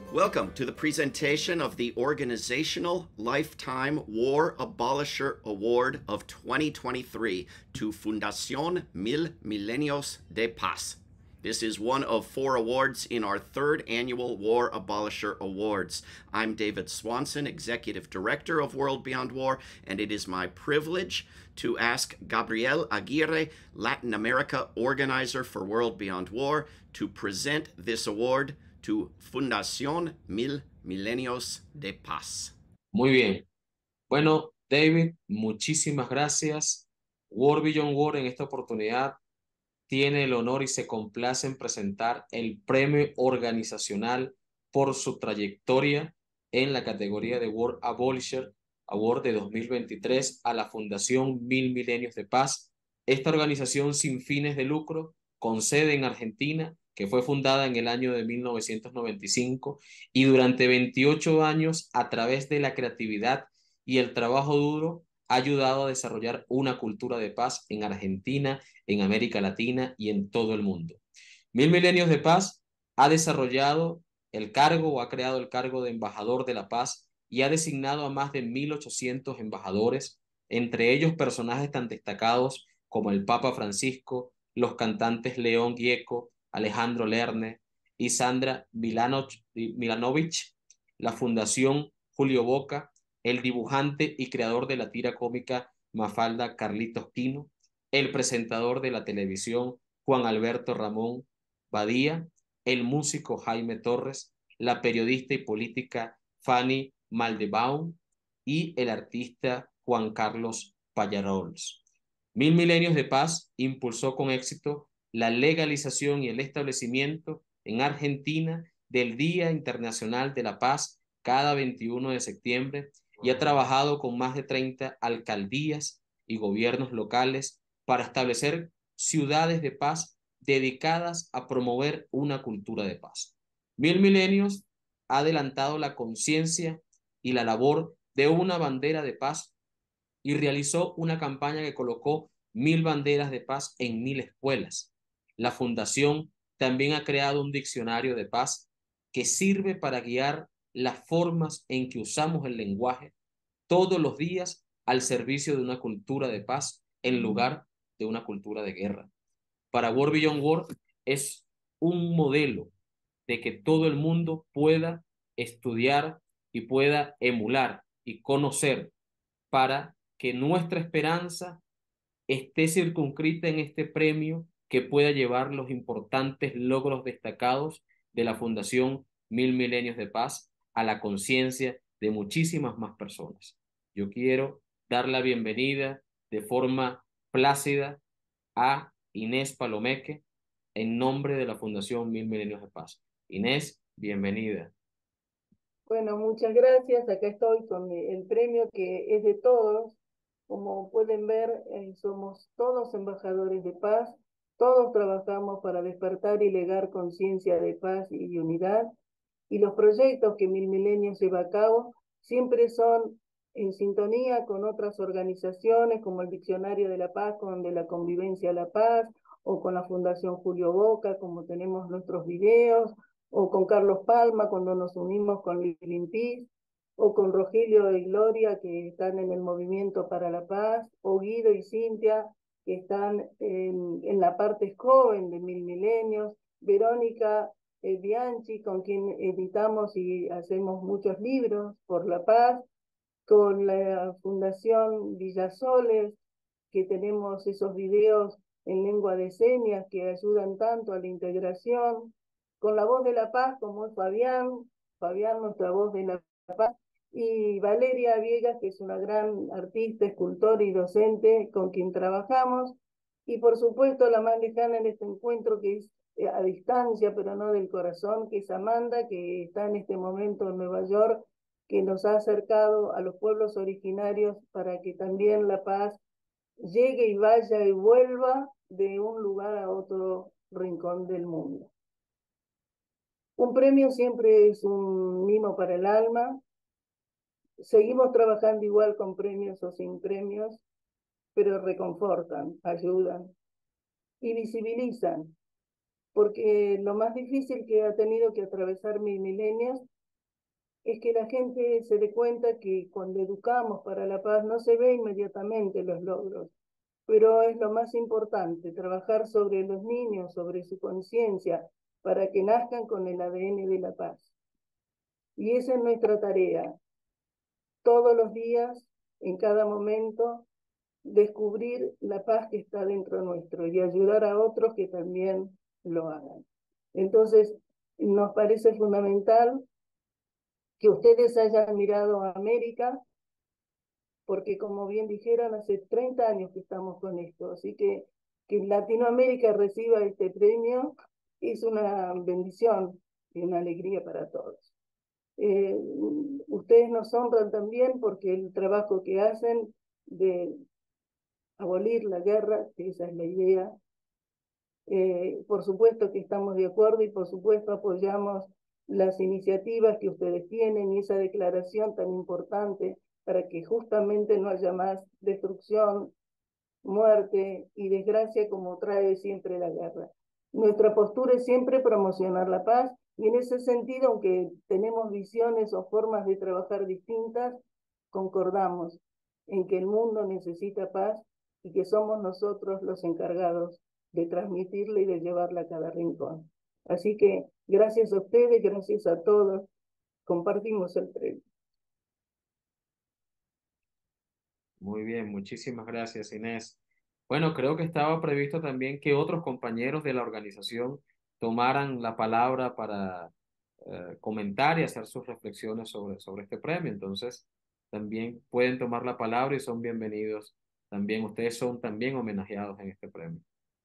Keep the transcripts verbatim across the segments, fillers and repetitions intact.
Welcome to the presentation of the Organizational Lifetime War Abolisher Award of twenty twenty-three to Fundación Mil Milenios de Paz. This is one of four awards in our third annual War Abolisher Awards. I'm David Swanson, Executive Director of World Beyond War, and it is my privilege to ask Gabriel Aguirre, Latin America Organizer for World Beyond War, to present this award to Fundación Mil Milenios de Paz. Muy bien. Bueno, David, muchísimas gracias. World Beyond War en esta oportunidad tiene el honor y se complace en presentar el premio organizacional por su trayectoria en la categoría de World Abolisher Award de dos mil veintitrés a la Fundación Mil Milenios de Paz. Esta organización sin fines de lucro, con sede en Argentina, que fue fundada en el año de mil novecientos noventa y cinco y durante veintiocho años, a través de la creatividad y el trabajo duro, ha ayudado a desarrollar una cultura de paz en Argentina, en América Latina y en todo el mundo. Mil Milenios de Paz ha desarrollado el cargo o ha creado el cargo de embajador de la paz y ha designado a más de mil ochocientos embajadores, entre ellos personajes tan destacados como el Papa Francisco, los cantantes León Gieco, Alejandro Lerner y Sandra Milanovic, la Fundación Julio Boca, el dibujante y creador de la tira cómica Mafalda Carlitos Quino, el presentador de la televisión Juan Alberto Ramón Badía, el músico Jaime Torres, la periodista y política Fanny Maldebaum y el artista Juan Carlos Pallarols. Mil Milenios de Paz impulsó con éxito la legalización y el establecimiento en Argentina del Día Internacional de la Paz cada veintiuno de septiembre y ha trabajado con más de treinta alcaldías y gobiernos locales para establecer ciudades de paz dedicadas a promover una cultura de paz. Mil Milenios ha adelantado la conciencia y la labor de una bandera de paz y realizó una campaña que colocó mil banderas de paz en mil escuelas. La Fundación también ha creado un diccionario de paz que sirve para guiar las formas en que usamos el lenguaje todos los días al servicio de una cultura de paz en lugar de una cultura de guerra. Para World Beyond War es un modelo de que todo el mundo pueda estudiar y pueda emular y conocer para que nuestra esperanza esté circunscrita en este premio que pueda llevar los importantes logros destacados de la Fundación Mil Milenios de Paz a la conciencia de muchísimas más personas. Yo quiero dar la bienvenida de forma plácida a Inés Palomeque en nombre de la Fundación Mil Milenios de Paz. Inés, bienvenida. Bueno, muchas gracias. Acá estoy con el premio que es de todos. Como pueden ver, eh, somos todos embajadores de paz. Todos trabajamos para despertar y legar conciencia de paz y unidad. Y los proyectos que Mil Milenios lleva a cabo siempre son en sintonía con otras organizaciones, como el Diccionario de la Paz, con de la Convivencia a la Paz, o con la Fundación Julio Boca, como tenemos nuestros videos, o con Carlos Palma, cuando nos unimos con Living Peace, o con Rogelio y Gloria, que están en el Movimiento para la Paz, o Guido y Cintia, que están en, en la parte joven de Mil Milenios, Verónica eh, Bianchi, con quien editamos y hacemos muchos libros por la paz, con la Fundación Villasoles, que tenemos esos videos en lengua de señas que ayudan tanto a la integración, con la Voz de la Paz, como es Fabián, Fabián, nuestra Voz de la Paz, y Valeria Viegas, que es una gran artista, escultora y docente con quien trabajamos, y por supuesto la más lejana en este encuentro, que es a distancia, pero no del corazón, que es Amanda, que está en este momento en Nueva York, que nos ha acercado a los pueblos originarios para que también la paz llegue y vaya y vuelva de un lugar a otro rincón del mundo. Un premio siempre es un mimo para el alma. Seguimos trabajando igual con premios o sin premios, pero reconfortan, ayudan y visibilizan, porque lo más difícil que ha tenido que atravesar Mil Milenios es que la gente se dé cuenta que cuando educamos para la paz no se ve inmediatamente los logros, pero es lo más importante, trabajar sobre los niños, sobre su conciencia, para que nazcan con el A D N de la paz. Y esa es nuestra tarea, todos los días, en cada momento, descubrir la paz que está dentro nuestro y ayudar a otros que también lo hagan. Entonces, nos parece fundamental que ustedes hayan mirado a América, porque como bien dijeron, hace treinta años que estamos con esto, así que que Latinoamérica reciba este premio es una bendición y una alegría para todos. Eh, ustedes nos honran también porque el trabajo que hacen de abolir la guerra, que esa es la idea, eh, por supuesto que estamos de acuerdo y por supuesto apoyamos las iniciativas que ustedes tienen y esa declaración tan importante para que justamente no haya más destrucción, muerte y desgracia como trae siempre la guerra. Nuestra postura es siempre promocionar la paz y en ese sentido, aunque tenemos visiones o formas de trabajar distintas, concordamos en que el mundo necesita paz y que somos nosotros los encargados de transmitirla y de llevarla a cada rincón. Así que gracias a ustedes, gracias a todos, compartimos el premio. Muy bien, muchísimas gracias, Inés. Bueno, creo que estaba previsto también que otros compañeros de la organización tomaran la palabra para eh, comentar y hacer sus reflexiones sobre, sobre este premio. Entonces, también pueden tomar la palabra y son bienvenidos. También ustedes son también homenajeados en este premio.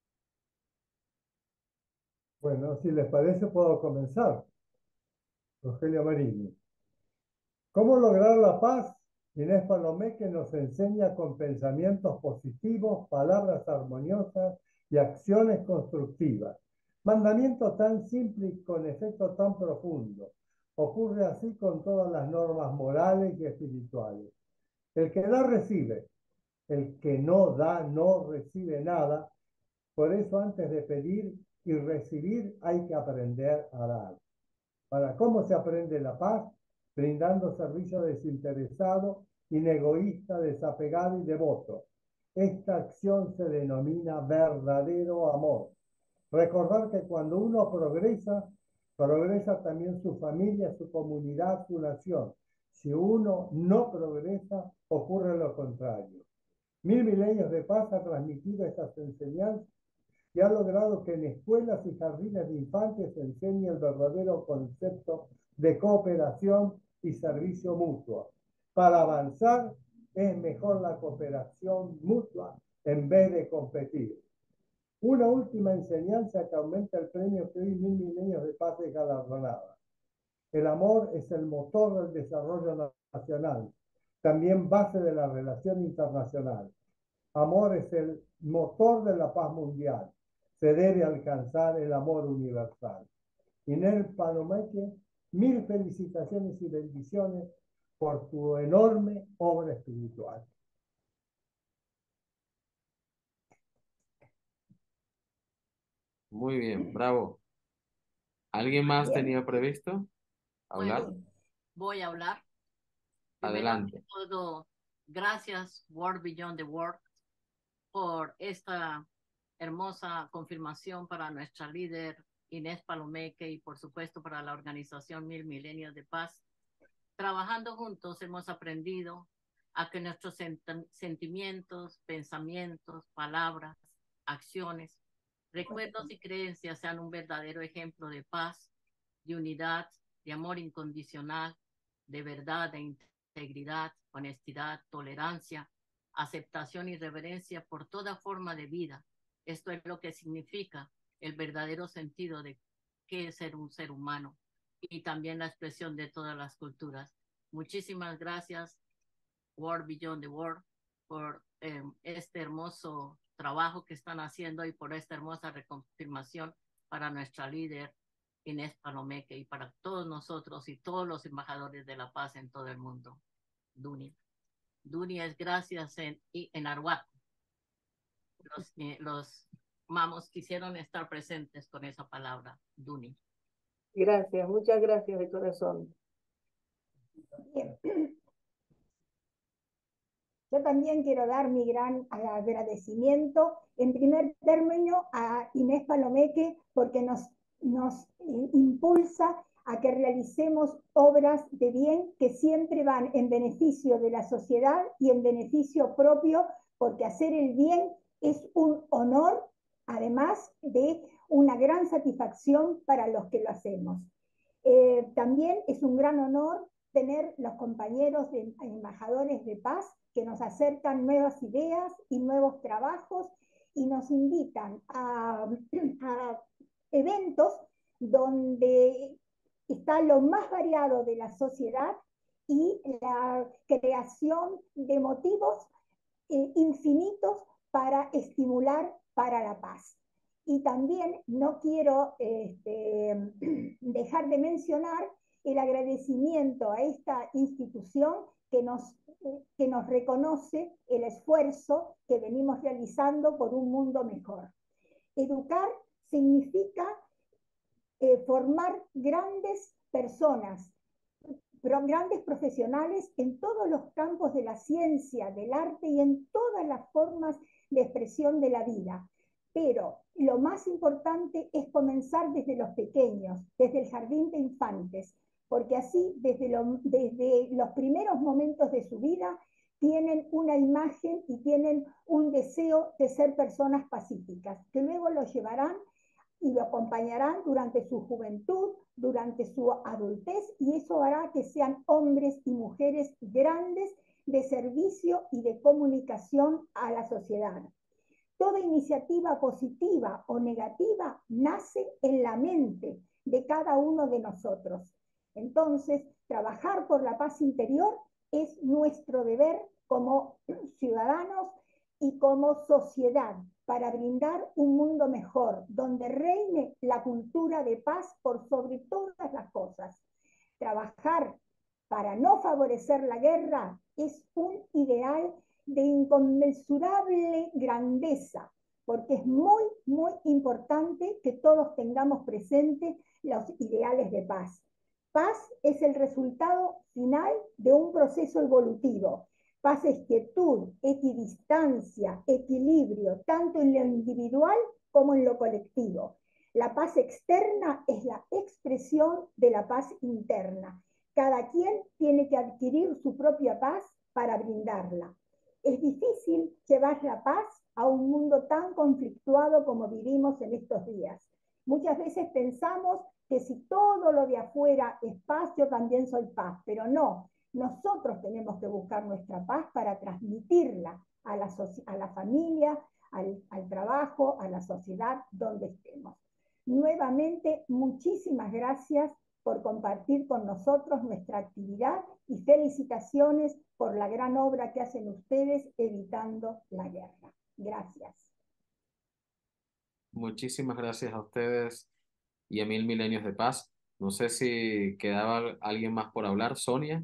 Bueno, si les parece, puedo comenzar. Rogelio Marini. ¿Cómo lograr la paz? Inés Palomeque nos enseña con pensamientos positivos, palabras armoniosas y acciones constructivas. Mandamiento tan simple y con efecto tan profundo. Ocurre así con todas las normas morales y espirituales. El que da, recibe. El que no da, no recibe nada. Por eso, antes de pedir y recibir, hay que aprender a dar. ¿Para cómo se aprende la paz? Brindando servicio desinteresado, inegoísta, desapegado y devoto. Esta acción se denomina verdadero amor. Recordar que cuando uno progresa, progresa también su familia, su comunidad, su nación. Si uno no progresa, ocurre lo contrario. Mil Milenios de Paz ha transmitido estas enseñanzas y ha logrado que en escuelas y jardines de infantes se enseñe el verdadero concepto de cooperación y servicio mutuo. Para avanzar es mejor la cooperación mutua en vez de competir. Una última enseñanza que aumenta el premio que hoy Mil Milenios de Paz es galardonada. El amor es el motor del desarrollo nacional, también base de la relación internacional. Amor es el motor de la paz mundial. Se debe alcanzar el amor universal. Inés Palomeque, mil felicitaciones y bendiciones por tu enorme obra espiritual. Muy bien, bravo. ¿Alguien más Bien. tenía previsto hablar? Bueno, voy a hablar. Adelante. Primero que todo, gracias World Beyond the World por esta hermosa confirmación para nuestra líder Inés Palomeque y por supuesto para la organización Mil Milenios de Paz. Trabajando juntos hemos aprendido a que nuestros sent sentimientos, pensamientos, palabras, acciones, recuerdos y creencias sean un verdadero ejemplo de paz, de unidad, de amor incondicional, de verdad, de integridad, honestidad, tolerancia, aceptación y reverencia por toda forma de vida. Esto es lo que significa el verdadero sentido de qué es ser un ser humano y también la expresión de todas las culturas. Muchísimas gracias, World Beyond the World, por eh, este hermoso trabajo que están haciendo y por esta hermosa reconfirmación para nuestra líder Inés Palomeque y para todos nosotros y todos los embajadores de la paz en todo el mundo. Duni. Duni es gracias en, en Arhuaco. Los, eh, los mamos quisieron estar presentes con esa palabra, Duni. Gracias, muchas gracias de corazón. Bien. Yo también quiero dar mi gran agradecimiento, en primer término, a Inés Palomeque, porque nos, nos impulsa a que realicemos obras de bien que siempre van en beneficio de la sociedad y en beneficio propio, porque hacer el bien es un honor, además de una gran satisfacción para los que lo hacemos. Eh, también es un gran honor tener los compañeros de embajadores de paz que nos acercan nuevas ideas y nuevos trabajos y nos invitan a, a eventos donde está lo más variado de la sociedad y la creación de motivos eh, infinitos para estimular para la paz. Y también no quiero este, dejar de mencionar el agradecimiento a esta institución que nos, que nos reconoce el esfuerzo que venimos realizando por un mundo mejor. Educar significa eh, formar grandes personas, pero grandes profesionales en todos los campos de la ciencia, del arte y en todas las formas de expresión de la vida. Pero lo más importante es comenzar desde los pequeños, desde el jardín de infantes, porque así desde, lo, desde los primeros momentos de su vida tienen una imagen y tienen un deseo de ser personas pacíficas, que luego los llevarán y lo acompañarán durante su juventud, durante su adultez, y eso hará que sean hombres y mujeres grandes de servicio y de comunicación a la sociedad. Toda iniciativa positiva o negativa nace en la mente de cada uno de nosotros. Entonces, trabajar por la paz interior es nuestro deber como ciudadanos y como sociedad para brindar un mundo mejor, donde reine la cultura de paz por sobre todas las cosas. Trabajar para no favorecer la guerra es un ideal de inconmensurable grandeza, porque es muy, muy importante que todos tengamos presente los ideales de paz. Paz es el resultado final de un proceso evolutivo. Paz es quietud, equidistancia, equilibrio, tanto en lo individual como en lo colectivo. La paz externa es la expresión de la paz interna. Cada quien tiene que adquirir su propia paz para brindarla. Es difícil llevar la paz a un mundo tan conflictuado como vivimos en estos días. Muchas veces pensamos que si todo lo de afuera es paz, yo también soy paz, pero no. Nosotros tenemos que buscar nuestra paz para transmitirla a la, a la familia, al, al trabajo, a la sociedad, donde estemos. Nuevamente, muchísimas gracias por compartir con nosotros nuestra actividad y felicitaciones por la gran obra que hacen ustedes evitando la guerra. Gracias. Muchísimas gracias a ustedes y a Mil Milenios de Paz. No sé si quedaba alguien más por hablar. Sonia.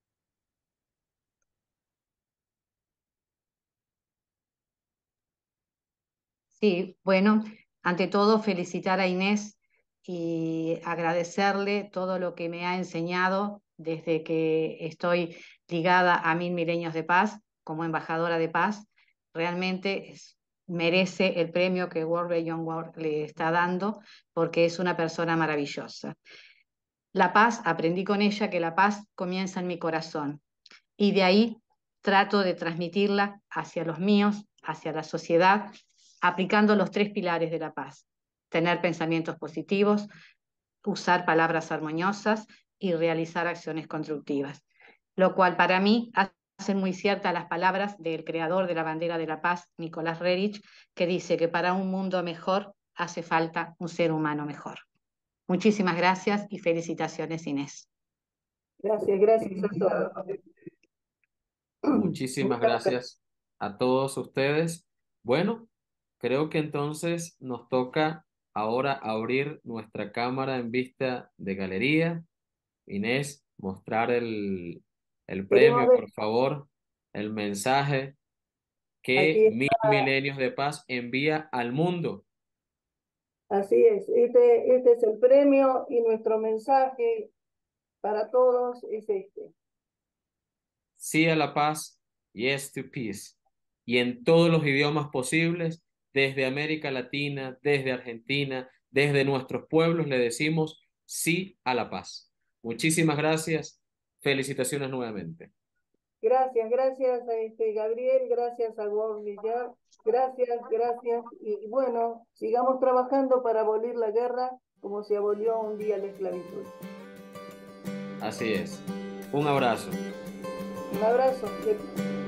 Sí, bueno, ante todo felicitar a Inés y agradecerle todo lo que me ha enseñado desde que estoy ligada a Mil Milenios de Paz como embajadora de paz. Realmente es, merece el premio que World Beyond War le está dando porque es una persona maravillosa. La paz, aprendí con ella que la paz comienza en mi corazón y de ahí trato de transmitirla hacia los míos, hacia la sociedad, aplicando los tres pilares de la paz: tener pensamientos positivos, usar palabras armoniosas y realizar acciones constructivas. Lo cual para mí hacen muy ciertas las palabras del creador de la bandera de la paz, Nicolás Roerich, que dice que para un mundo mejor hace falta un ser humano mejor. Muchísimas gracias y felicitaciones, Inés. Gracias, gracias a todos. Muchísimas gracias a todos ustedes. Bueno, creo que entonces nos toca ahora abrir nuestra cámara en vista de galería. Inés, mostrar el, el premio, por favor, el mensaje que Mil Milenios de Paz envía al mundo. Así es, este, este es el premio y nuestro mensaje para todos es este. Sí a la paz, yes to peace. Y en todos los idiomas posibles, desde América Latina, desde Argentina, desde nuestros pueblos, le decimos sí a la paz. Muchísimas gracias. Felicitaciones nuevamente. Gracias, gracias a este Gabriel, gracias a Ward Villar, gracias, gracias. Y, y bueno, sigamos trabajando para abolir la guerra como se abolió un día la esclavitud. Así es. Un abrazo. Un abrazo.